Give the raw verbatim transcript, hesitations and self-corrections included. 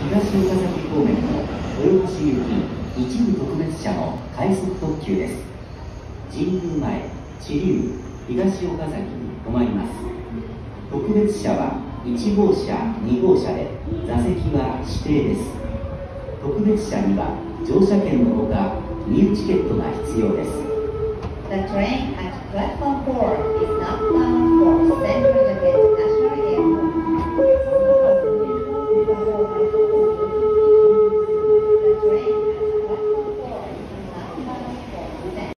東岡崎方面の豊橋行き一部特別車の快速特急です。神宮前、知立、東岡崎に止まります。特別車はいち号車、に号車で座席は指定です。特別車には乗車券のほか入チケットが必要です。 The train at platform four is not bound for central ticket.